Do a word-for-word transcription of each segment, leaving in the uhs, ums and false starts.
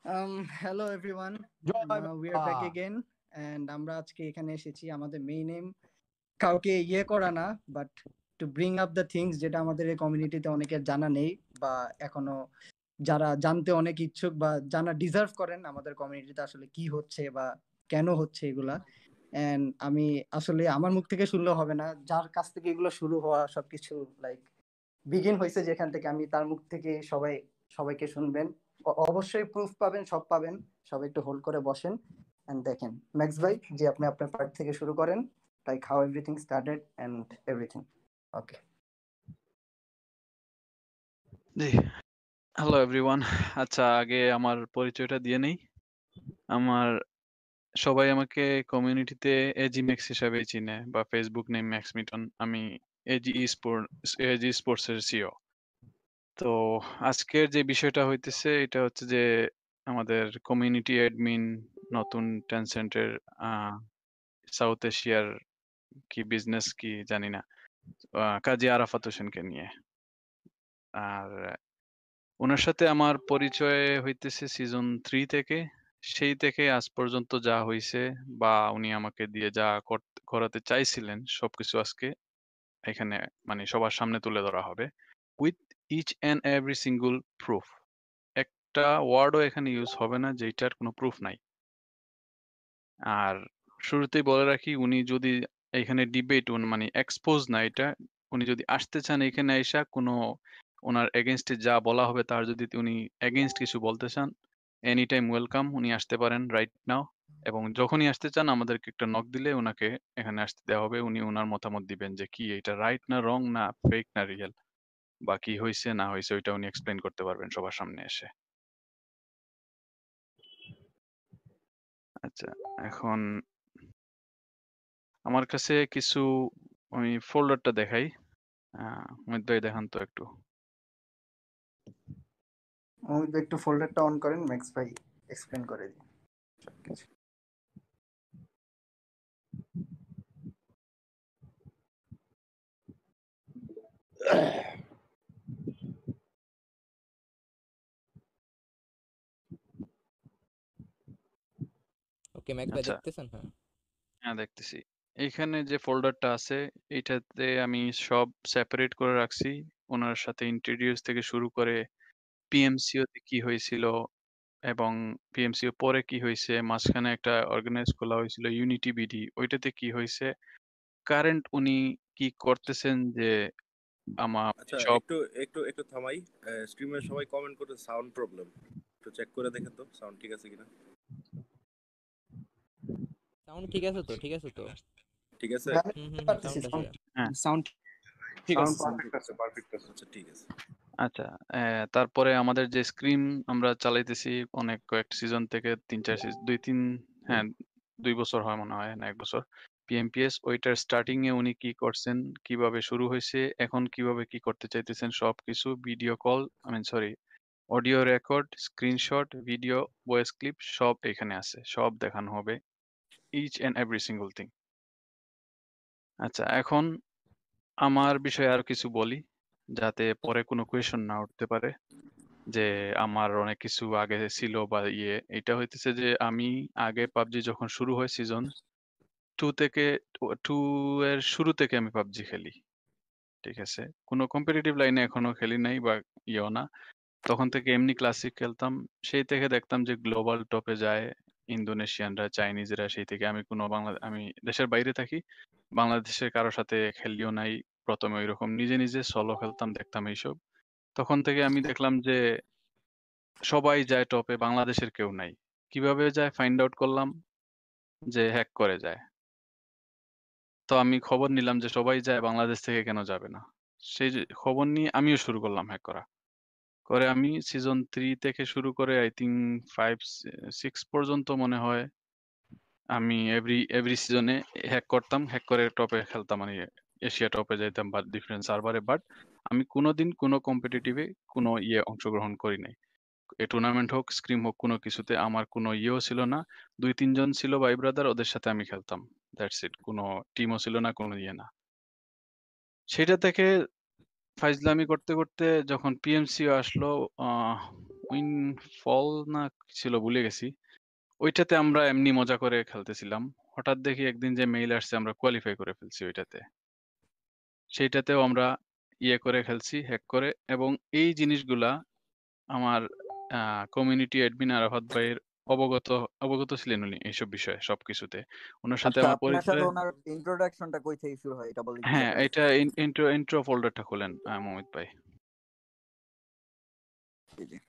Um, hello everyone. Joy Uh, we are back বাবা। again and আমরা আজকে এখানে এসেছি আমাদের মেইন এম কাউকে ইয়ে করা না, but to bring up the things যেটা আমাদের এই কমিউনিটিতে অনেকের জানা নেই বা এখনো যারা জানতে অনেক ইচ্ছুক বা জানা ডিজার্ভ করেন আমাদের কমিউনিটিতে আসলে কি হচ্ছে বা কেন হচ্ছে এগুলা। এন্ড আমি আসলে আমার মুখ থেকে শুনলে হবে না, যার কাছ থেকে এগুলো শুরু হওয়া সবকিছু লাইক বিগিন হয়েছে যেখান থেকে, আমি তার মুখ থেকে সবাই সবাইকে শুনবেন। অ- অবশ্যই প্রুফ পাবেন, সব পাবেন। সবাই একটু হোল্ড করে বসেন এন্ড দেখেন ম্যাক্স ভাই যে আপনি আপনার পার্ট থেকে শুরু করেন, like how everything started and everything. Okay. জি, হ্যালো এভরিওয়ান। আচ্ছা, আগে আমার পরিচয়টা দিয়ে নেই। আমার সবাই আমাকে কমিউনিটিতে এজি ম্যাক্স হিসাবেই চিনে বা ফেসবুক নেম ম্যাক্স মিটন। আমি এজি স্পোর্ট এজি স্পোর্টস এর সিও। তো আজকের যে বিষয়টা হইতেছে এটা হচ্ছে যে আমাদের কমিউনিটি অ্যাডমিন নতুন টেনসেন্টের সাউথ এশিয়ার কি বিজনেস কি জানি না, আহ, কাজী আরাফাত হোসেনকে নিয়ে। আর ওনার সাথে আমার পরিচয় হইতেছে সিজন থ্রি থেকে। সেই থেকে আজ পর্যন্ত যা হইছে বা উনি আমাকে দিয়ে যা কর- করাতে চাইছিলেন সবকিছু আজকে এখানে মানে সবার সামনে তুলে ধরা হবে with each and every single proof. একটা ওয়ার্ডও এখানে ইউজ হবে না যেটার কোনো প্রুফ নাই। আর শুরুতেই বলে রাখি, উনি যদি এখানে ডিবেট মানে এক্সপোজ না, এটা উনি যদি আসতে চান এখানে আইসা কোনো ওনার এগেনস্টে যা বলা হবে তার যদি উনি এগেনস্ট কিছু বলতে চান, এনি টাইম ওয়েলকাম, উনি আসতে পারেন রাইট নাও। এবং যখনই আসতে চান আমাদেরকে একটা নক দিলে ওনাকে এখানে আসতে দেওয়া হবে। উনি ওনার মতামত দিবেন যে কি এটা রাইট না রং না ফেক না রিয়েল বা কি হয়েছে না হয়েছে ওইটা উনি এক্সপ্লেন করতে পারবেন সবার সামনে এসে। আচ্ছা, এখন আমার কাছে কিছু আমি ফোল্ডারটা দেখাই। আহ অমিত ভাই দেখান তো একটু। অমিত ভাই একটু ফোল্ডারটা অন করেন, ম্যাক্স ভাই এক্সপ্লেন করে দিন সবকিছু। ওকে ম্যাক্স ভাই আচ্ছা, দেখতেছেন? হ্যাঁ হ্যাঁ দেখতেছি। এইখানে যে ফোল্ডারটা আছে এইটাতে আমি সব সেপারেট করে রাখছি। ওনার সাথে ইন্ট্রোডিউস থেকে শুরু করে পিএমসিও তে কি হয়েছিল এবং পিএমসিও পরে কি হয়েছে, মাঝখানে একটা অর্গানাইজ খোলা হয়েছিল ইউনিটি বিডি, ওইটাতে কি হয়েছে, কারেন্ট উনি কি করতেছেন যে আমার আচ্ছা, সব। একটু একটু একটু থামাই। স্ট্রিমে সবাই কমেন্ট করে সাউন্ড প্রবলেম, একটু চেক করে দেখেন তো সাউন্ড ঠিক আছে কিনা। সাউন্ড ঠিক আছে তো? ঠিক আছে তো? ঠিক আছে। ভাই, আমি হুম শুনতে হুম পারতেছি, সাউন্ড sound- আছে। হ্যাঁ, সাউন্ড ঠিক সাউন্ড আছে, sound পারফেক্ট আছে, পারফেক্ট আছে। আচ্ছা ঠিক আছে। আচ্ছা। আহ, তারপরে আমাদের যে স্ক্রিম আমরা চালাইতেছি অনেক কয়েক সিজন থেকে, তিন চার সিজন, দুই তিন, হ্যাঁ দুই বছর হয় মনে হয় না এক বছর। পিএমপিএস ওইটার স্টার্টিং এ উনি কি করছেন, কিভাবে শুরু হয়েছে, এখন কিভাবে কি করতে চাইতেছেন সবকিছু, video call I mean sorry audio record, screenshot, video, voice clip সব এখানে আছে, সব দেখানো হবে each and every single thing. আচ্ছা, এখন আমার বিষয়ে আর কিছু বলি যাতে পরে কোনো কোয়েশন না উঠতে পারে যে আমার অনেক কিছু আগে ছিল বা ইয়ে। এটা হইতেছে যে আমি আগে পাবজি যখন শুরু হয় সিজন টু থেকে, টু এর শুরু থেকে আমি পাবজি খেলি। ঠিক আছে, কোনো কম্পিটিটিভ লাইনে এখনো খেলি নাই বা ইয়েও না। তখন থেকে এমনি ক্লাসিক খেলতাম। সেই থেকে দেখতাম যে গ্লোবাল টপে যায় ইন্দোনেশিয়ানরা, চাইনিজরা। সেই থেকে আমি কোনো বাংলা আমি দেশের বাইরে থাকি, বাংলাদেশের কারোর সাথে খেলিও নাই। প্রথমে ওইরকম নিজে নিজে সলো খেলতাম, দেখতাম এইসব। তখন থেকে আমি দেখলাম যে সবাই যায় টপে, বাংলাদেশের কেউ নাই। কিভাবে যায় ফাইন্ড আউট করলাম যে হ্যাক করে যায়। তো আমি খবর নিলাম যে সবাই যায়, বাংলাদেশ থেকে কেন যাবে না। সেই যে খবর নিয়ে আমিও শুরু করলাম হ্যাক করা। করে আমি সিজন থ্রি থেকে শুরু করে আই থিঙ্ক ফাইভ সিক্স পর্যন্ত মনে হয় আমি এভরি এভরি সিজনে হ্যাক করতাম, হ্যাক করে টপে খেলতাম, মানে এশিয়া টপে যাইতাম বা ডিফারেন্ট সার্ভারে। বাট আমি কোনোদিন কোনো কম্পিটিটিভে কোনো ইয়ে অংশগ্রহণ করি নাই। এ টুর্নামেন্ট হোক স্ক্রিম হোক কোনো কিছুতে আমার কোনো ইয়েও ছিল না। দুই তিনজন ছিল ভাই ব্রাদার, ওদের সাথে আমি খেলতাম, দ্যাটস ইট। কোনো টিমও ছিল না, কোনো ইয়ে না। সেটা থেকে ফাইজলামি করতে করতে যখন পিএমসিও আসলো, আহ, উইন ফল না কি ছিল ভুলে গেছি। ওইটাতে আমরা এমনি মজা করে খেলতেছিলাম। হঠাৎ দেখি একদিন যে মেইল আসছে আমরা কোয়ালিফাই করে ফেলছি ওইটাতে। সেইটাতেও আমরা ইয়ে করে খেলছি, হ্যাক করে এবং এই জিনিসগুলা আমার আ কমিউনিটি অ্যাডমিন আরাফাত ভাইয়ের অবগত অবগত ছিলেন উনি এইসব বিষয়ে সবকিছুতে। উনার সাথে আচ্ছা আমার আপনার সাথে পরিচয় ওনার ইন্ট্রোডাকশনটা কই থেকে শুরু হয় এটা বলে দিতে হ্যাঁ, পারেন? এটা ইন ইন্ট্রো ইন্ট্রো ফোল্ডারটা খোলেন আ মোমিত ভাই। জি, জি।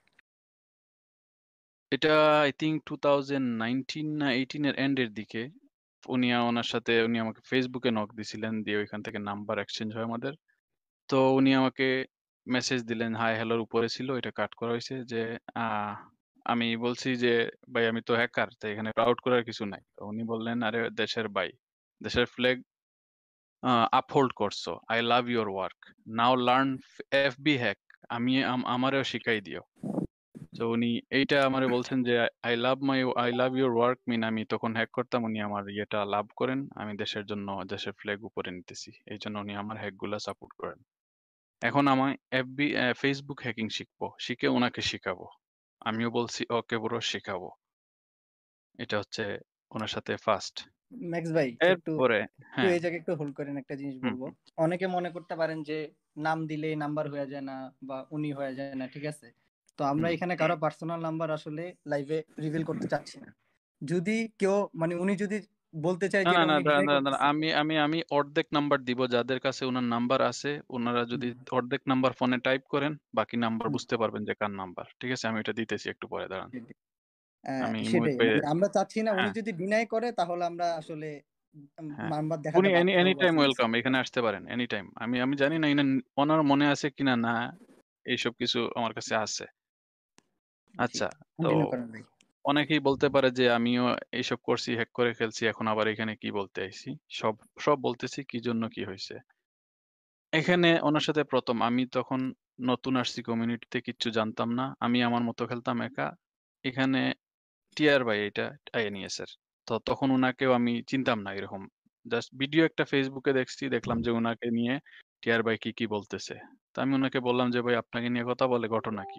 এটা আই থিংক টুয়েন্টি নাইনটিন না এইটিন এর এন্ড এর দিকে উনি আ ওনার সাথে উনি আমাকে ফেসবুকে নক দিছিলেন। দিয়ে ওইখান থেকে নাম্বার এক্সচেঞ্জ হয় আমাদের। তো উনি আমাকে মেসেজ দিলেন, হাই হ্যালোর উপরে ছিল। এটা কাট করা হইছে যে আ আমি বলছি যে, "ভাই আমি তো হ্যাকার। তো এখানে প্রাউড করার কিছু নাই।" তো উনি বললেন, "আরে দেশের ভাই, দেশের ফ্ল্যাগ আ আপহোল্ড করছো। I love your work. Now learn F B hack. আমি আম আমারেও শিখাই দিও।" তো উনি এইটা আমারে বলছেন যে, "I love my I love your work" মিন আমি তখন হ্যাক করতাম। উনি আমার ইয়েটা লাভ করেন। আমি দেশের জন্য দেশের ফ্ল্যাগ উপরে নিতেছি। এইজন্য উনি আমার হ্যাকগুলা সাপোর্ট করেন। এখন আমায় এফবি অ্যা Facebook হ্যাকিং শিখবো। শিখে উনাকে শিখাবো। আমিও বলছি, "ওকে ব্রো শিখাবো।" এটা হচ্ছে উনার সাথে ফার্স্ট। ম্যাক্স ভাই একটু এরপরে একটু হ্যাঁ, এই জায়গায় একটু হোল্ড করেন, একটা জিনিস হুম, বলবো। হুম, অনেকে মনে করতে পারেন যে নাম দিলেই নাম্বার হয়ে যায় না বা উনি হয়ে যায় না, ঠিক আছে? তো আমরা হুম। এখানে কারো পার্সোনাল নাম্বার আসলে লাইভে রিভিল করতে চাচ্ছি না। যদি কেউ মানে উনি যদি বলতে চায় না, যে না, এটা না, উনি দাঁড়ান, ডিনাই দাঁড়ান, দাঁড়ান। করতেছে, আমি আমি আমি অর্ধেক নাম্বার দিব যাদের কাছে উনার নাম্বার আছে। উনারা যদি হুম, অর্ধেক নাম্বার ফোনে টাইপ করেন, বাকি নাম্বার হুম, বুঝতে পারবেন যে কার নাম্বার। ঠিক আছে? আমি এটা দিতেছি একটু পরে দাঁড়ান। সেটাই। আহ, আমি মোহিত সেটাই মানে ভাইয়ের আমরা চাচ্ছি না উনি হ্যাঁ, যদি ডিনাই করে তাহলে আমরা আসলে হ্যাঁ। নাম্বার উনি দেখাতে এনি বাধ্য এনি হবো টাইম আসলে। ওয়েলকাম। এখানে আসতে পারেন। Any time. আমি আমি জানি না ইনা ওনার মনে আছে কিনা না এইসব কিছু আমার কাছে আছে। জি, আচ্ছা, তো কন্টিনিউ করেন ভাই। অনেকেই বলতে পারে যে আমিও এইসব করছি, হ্যাক করে ফেলছি। এখন আবার এখানে কি বলতে আইছি? সব সব বলতেছি কি জন্য কি হইছে। এখানে ওনার সাথে প্রথম আমি তখন নতুন আসছি কমিউনিটিতে কিচ্ছু জানতাম না। আমি আমার মতো খেলতাম একা। এখানে টিয়ার ভাই এটা আইএনইএস এর। তো তখন উনাকেও আমি চিনতাম না এরকম। জাস্ট ভিডিও একটা ফেসবুকে দেখছি, দেখলাম যে উনাকে নিয়ে টিয়ার ভাই কি, কি বলতেছে। তো আমি উনাকে বললাম যে, "ভাই আপনাকে নিয়ে কথা বলে ঘটনা কি?"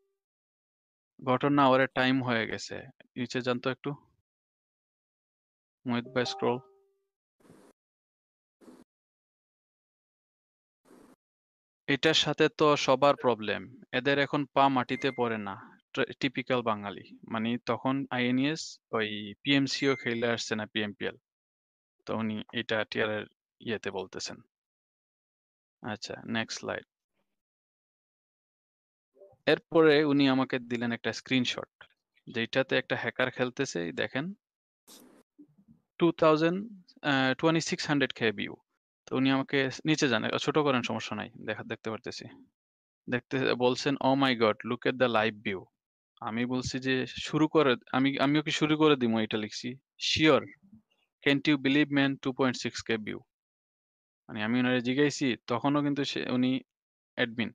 ঘটনা ওরে টাইম হয়ে গেছে। নিচে যান তো একটু। মোহিত ভাই স্ক্রল। এটার সাথে তো সবার প্রবলেম। এদের এখন পা মাটিতে পড়ে না। ট্র টিপিক্যাল বাঙালি। মানে তখন আইএনইএস ওই পিএমসিও খেইলা আসছে না পিএমপিএল। তো উনি এটা টিআরের ইয়েতে বলতেছেন। আচ্ছা, নেক্সট স্লাইড। এরপরে উনি আমাকে দিলেন একটা স্ক্রিনশট। যেইটাতে একটা হ্যাকার খেলতেছে এই দেখেন। Two thousand uh twenty six hundred K view. তো উনি আমাকে নিচে যান। ছোট করেন সমস্যা নাই। দেখা দেখতে পারতেছি। দেখতে বলছেন, "Oh my God, look at the live view." আমি বলছি যে শুরু করে আমি আমিও কি শুরু করে দিমু এটা লিখছি। "Sure, can't you believe man two point six K view." মানে আমি উনারে জিজ্ঞাইছি তখনও কিন্তু সে উনি অ্যাডমিন।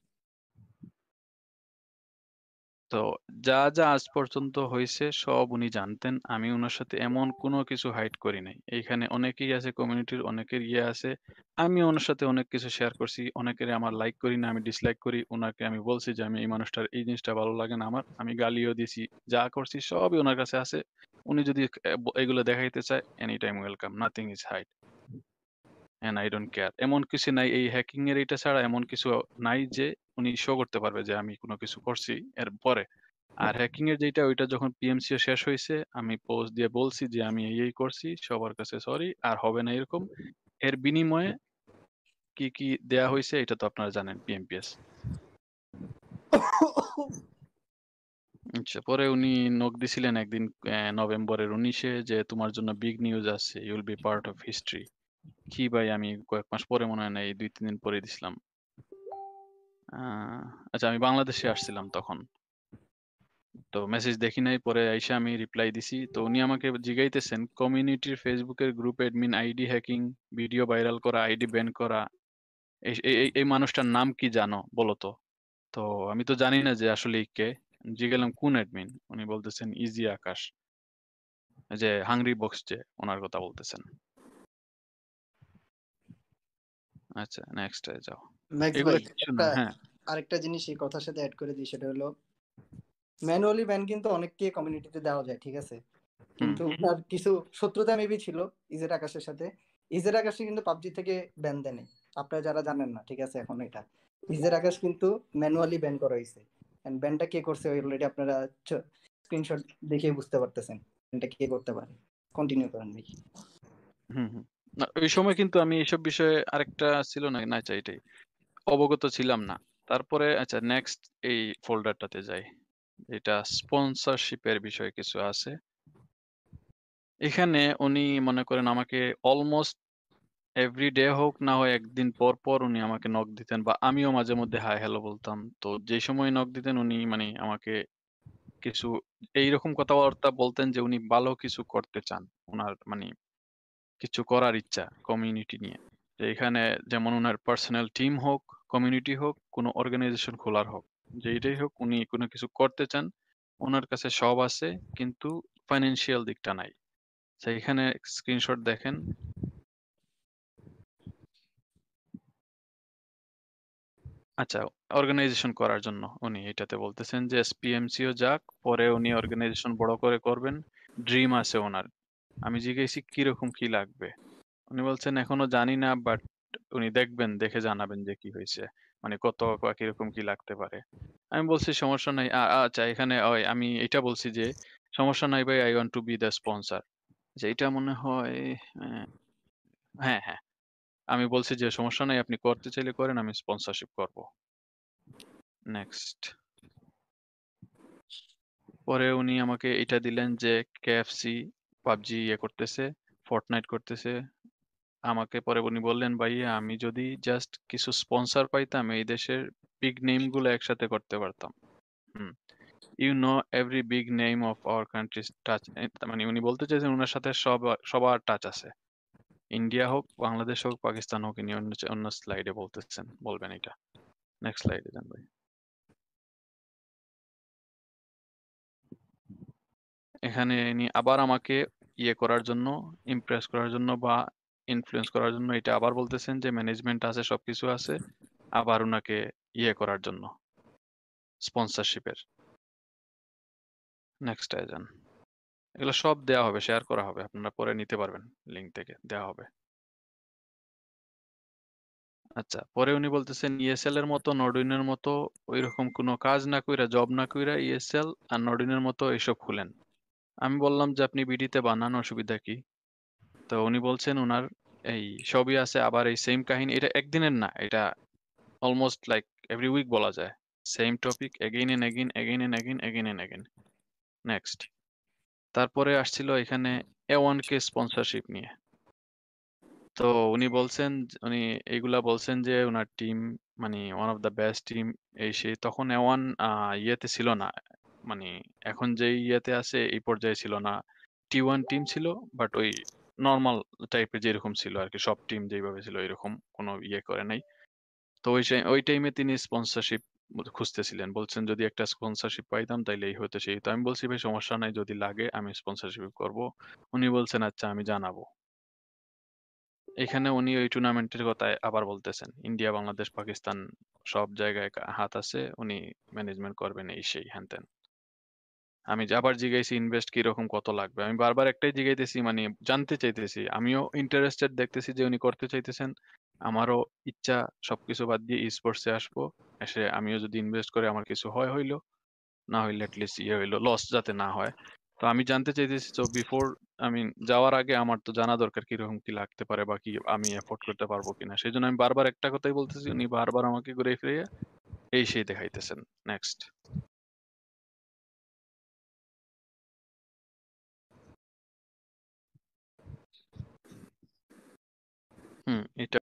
তো যা, যা আজ পর্যন্ত হইছে সব উনি জানতেন। আমি উনার সাথে এমন কোনো কিছু হাইড করি নাই। এইখানে অনেকেই আছে কমিউনিটির অনেকের ইয়ে আছে। আমি উনার সাথে অনেক কিছু শেয়ার করছি। অনেকেরে আমার লাইক করি না, আমি ডিসলাইক করি। উনাকে আমি বলছি যে আমি এই মানুষটার এই জিনিসটা ভালো লাগে না আমার। আমি গালিও দিছি। যা করছি সবই উনার কাছে আছে। উনি যদি এ ব এগুলো দেখাইতে চায় any time welcome. Nothing is hide and I don't care. এমন কিছু নাই এই হ্যাকিং এর এইটা ছাড়া এমন কিছু নাই যে উনি শো করতে পারবে যে আমি কোনো কিছু করছি এর পরে। আর হ্যাকিং এর যেইটা ওইটা যখন পিএমসিও শেষ হইছে, আমি পোস্ট দিয়ে বলছি যে আমি এই, এই করছি। সবার কাছে সরি। আর হবে না এরকম। এর বিনিময়ে কি, কি দেয়া হইছে এটা তো আপনারা জানেন পিএমপিএস। আচ্ছা পরে উনি নক দিছিলেন একদিন অ্যা নভেম্বরের উনিশ এ যে তোমার জন্য বিগ নিউজ আছে। You will be part of history. কি ভাই আমি কয়েক মাস পরে মনে হয় না এই দুই তিন দিন পরে দিছিলাম। আ আচ্ছা আমি বাংলাদেশে আসছিলাম তখন। তো মেসেজ দেখি নাই পরে আইসা আমি রিপ্লাই দিছি। তো উনি আমাকে জিগাইতেছেন কমিউনিটির ফেসবুকের group admin ID hacking, video viral করা, আইডি ব্যান করা। এই এই এই এই মানুষটার নাম কি জানো বলো তো? তো আমি তো জানি না যে আসলে কে। জিজ্ঞাসলাম কোন অ্যাডমিন? উনি বলতেছেন ইজি আকাশ। এই যে হাংরি বক্স যে উনার কথা বলতেছেন। আচ্ছা নেক্সট এ যাও। ম্যাক্স এগুলা ভাই কিছু না একটা হ্যাঁ। আরেকটা জিনিস এই কথার সাথে অ্যাড করে দিই, সেটা হলো ম্যানুয়ালি ব্যান কিন্তু অনেককে কমিউনিটিতে দেওয়া যায়, ঠিক আছে, হুম কিন্তু ওনার কিছু শত্রুতা মেবি ছিল ইজের আকাশের সাথে। ইজের আকাশে কিন্তু পাবজি থেকে ব্যান দেয়নি, আপনারা যারা জানেন না, ঠিক আছে। এখন এটা ইজের আকাশ কিন্তু ম্যানুয়ালি ব্যান করা হয়েছে, এন্ড ব্যানটা কে করছে অলরেডি আপনারা স্ক্রিনশট দেখে বুঝতে পারতেছেন ব্যানটা কে করতে পারে। কন্টিনিউ করেন ভাই। হুম হুম না, ওই সময় কিন্তু আমি এইসব বিষয়ে আরেকটা ছিল না, না আচ্ছা এটাই অবগত ছিলাম না। তারপরে আচ্ছা নেক্সট এই ফোল্ডারটাতে যাই, এটা স্পন্সরশিপের বিষয়ে কিছু আছে। এখানে উনি মনে করেন আমাকে অলমোস্ট এভরি ডে হোক না হয় একদিন পর পর উনি আমাকে নক দিতেন, বা আমিও মাঝে মধ্যে হাই হ্যালো বলতাম। তো যে সময় নক দিতেন উনি মানে আমাকে কিছু এইরকম কথাবার্তা বলতেন যে উনি ভালো কিছু করতে চান, ওনার মানে কিছু করার ইচ্ছা কমিউনিটি নিয়ে। যে এখানে যেমন ওনার পার্সোনাল টিম হোক, কমিউনিটি হোক, কোনো অর্গানাইজেশন খোলার হোক, যেইটাই হোক উনি কোনো কিছু করতে চান। ওনার কাছে সব আছে, কিন্তু ফাইন্যান্সিয়াল দিকটা নাই। সেইখানে স্ক্রিনশট দেখেন। আচ্ছা, অর্গানাইজেশন করার জন্য উনি এটাতে বলতেছেন যে এসপিএমসিও যাক, পরে উনি অর্গানাইজেশন বড় করে করবেন, ড্রিম আছে ওনার। আমি জিজ্ঞেসি কিরকম কি লাগবে, উনি বলছেন এখনো জানি না, বাট উনি দেখবেন, দেখে জানাবেন যে কি হয়েছে, মানে কত বা কিরকম কি লাগতে পারে। আমি বলছি সমস্যা নাই। আ- আচ্ছা এখানে ওই আমি এটা বলছি যে সমস্যা নাই ভাই, I want to be the sponsor. যে এটা মনে হয় আহ, হ্যাঁ হ্যাঁ, আমি বলছি যে সমস্যা নাই, আপনি করতে চাইলে করেন, আমি স্পন্সরশিপ করব। নেক্সট। পরে উনি আমাকে এটা দিলেন যে কেএফসি পাবজি ইয়ে করতেছে, ফর্টনাইট করতেছে। আমাকে পরে উনি বললেন ভাইয়া আমি যদি জাস্ট কিছু স্পন্সর পাইতাম এই দেশের বিগ নেম গুলো একসাথে করতে পারতাম। Hmm, you know every big name of our countries touch. মানে উনি বলতে চাইছেন ওনার সাথে সব সবার টাচ আছে, ইন্ডিয়া হোক, বাংলাদেশ হোক, পাকিস্তান হোক। ইনি অন্য অন্য স্লাইডে বলতেছেন, বলবেন এটা। নেক্সট স্লাইডে যান ভাই। এখানে ইনি আবার আমাকে ইয়ে করার জন্য, ইমপ্রেস করার জন্য বা ইনফ্লুয়েন্স করার জন্য এটা আবার বলতেছেন যে ম্যানেজমেন্ট আছে, সবকিছু আছে, আবার ওনাকে ইয়ে করার জন্য স্পন্সরশিপের। নেক্সট যান। এগুলো সব দেওয়া হবে, শেয়ার করা হবে, আপনারা পরে নিতে পারবেন, লিঙ্ক থেকে দেওয়া হবে। আচ্ছা, পরে উনি বলতেছেন ইএসএল এর মতো, নর্ডিনের মতো ওইরকম কোনো কাজ না কইরা, জব না কইরা ইএসএল আর নর্ডিনের মতো এইসব খুলেন। আমি বললাম যে আপনি বিডিতে বানান, অসুবিধা কি? তো উনি বলছেন ওনার এই সবই আছে, আবার এই সেম কাহিনী, এটা একদিনের না, এটা অলমোস্ট লাইক এভরি উইক বলা যায়, same topic again and again, again and again, again and again. Next. তারপরে আসছিল এখানে এ ওয়ান কে স্পন্সরশিপ নিয়ে। তো উনি বলছেন যে- উনি এইগুলা বলছেন যে ওনার টিম মানে one of the best team, এই সেই। তখন এ ওয়ান ইয়েতে ছিল না, মানে এখন যে ইয়েতে আছে এই পর্যায়ে ছিল না। টি ওয়ান টিম ছিল, বাট ওই নর্মাল টাইপের যেরকম ছিল আর কি, সব টিম যেভাবে ছিল এরকম কোনো ইয়ে করে নাই। তো ওই সে- ওই টাইমে তিনি স্পন্সরশিপ খুঁজতেছিলেন, বলছেন যদি একটা স্পন্সরশিপ পাইতাম তাইলে এই হতো সেই। তো আমি বলছি ভাই সমস্যা নাই, যদি লাগে আমি স্পন্সরশিপ করব। উনি বলছেন আচ্ছা আমি জানাবো। এখানে উনি ওই টুর্নামেন্টের কথা আবার বলতেছেন, ইন্ডিয়া, বাংলাদেশ, পাকিস্তান সব জায়গায় কা- হাত আছে, উনি ম্যানেজমেন্ট করবেন, এই সেই হ্যান ত্যান। আমি যে আবার জিজ্ঞাসি ইনভেস্ট কিরকম, কত লাগবে। আমি বারবার একটাই জিজ্ঞাইতেছি, মানে জানতে চাইতেছি, আমিও ইন্টারেস্টেড, দেখতেছি যে উনি করতে চাইতেছেন। আমারও ইচ্ছা সবকিছু বাদ দিয়ে স্পোর্টসে আসবো, এসে আমিও যদি ইনভেস্ট করে আমার কিছু হয় হইলো, না হইলে অ্যাটলিস্ট ইয়ে হইলো, লস যাতে না হয়। তো আমি জানতে চাইতেছি, তো বিফোর আমি যাওয়ার আগে আমার তো জানা দরকার কিরকম কি লাগতে পারে, বা কি আমি এফোর্ড করতে পারবো কিনা। সেই জন্য আমি বারবার একটা কথাই বলতেছি, উনি বারবার আমাকে ঘুরে ফিরে এই সেই দেখাইতেছেন। নেক্সট। হুম, এটা